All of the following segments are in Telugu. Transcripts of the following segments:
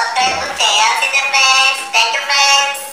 సబ్స్క్రైబ్ చేయాల్సిందే ఫ్రెండ్స్. Thank you friends.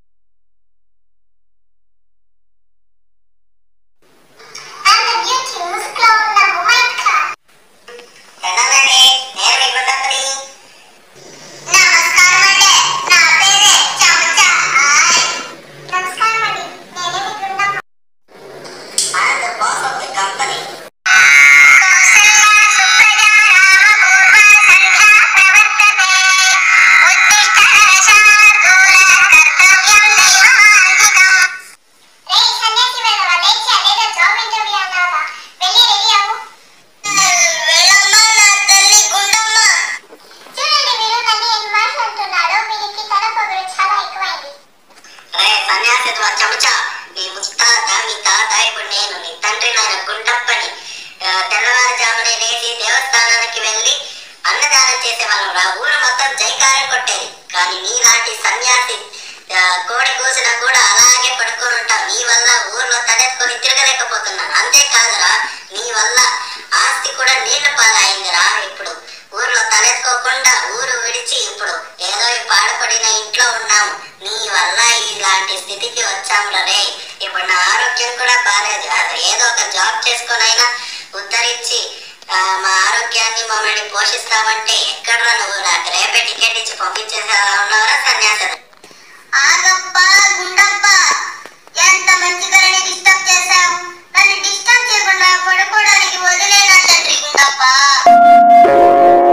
తెల్లవారుజామునే లేచి దేవస్థానానికి వెళ్ళి అన్నదానం చేసేవాళ్ళం రా. ఊరు మొత్తం జైకారం కొట్టేది. కానీ నీలాంటి సన్యాసి కోడి కూసినా కూడా అలాగే పడుకొని ఉంటావు. నీ వల్ల ఊర్లో తలెత్తుకొని తిరగలేకపోతున్నాను. అంతేకాదురా, నీ వల్ల ఆస్తి కూడా నీళ్ల పాలైందిరా. ఇప్పుడు ఊర్లో తలెత్తుకోకుండా ఊరు విడిచి ఇప్పుడు ఏదో పాడుపడిన ఇంట్లో ఉన్నాము. నీ వల్ల ఇలాంటి స్థితికి వచ్చాము రే. ఇప్పుడు నా ఆరోగ్యం కూడా బాగాలేదు. అది ఏదో ఒక జాబ్ చేసుకొనైనా ఉద్ధరించి మా ఆరోగ్యాన్ని మమ్మల్ని పోషిస్తామంటే ఎక్కడ్రా నువ్వు? నాకు రేపే టికెట్ ఇచ్చి పంపించేసా ఉన్నవరా సన్యాసం. ఆగప్ప గుండప్ప, ఎంత మంచిగా డిస్టర్బ్ చేశావు. నన్ను డిస్టర్బ్ చేయకుండా పడుకోవడానికి వదిలేనా తండ్రి గుండప్ప.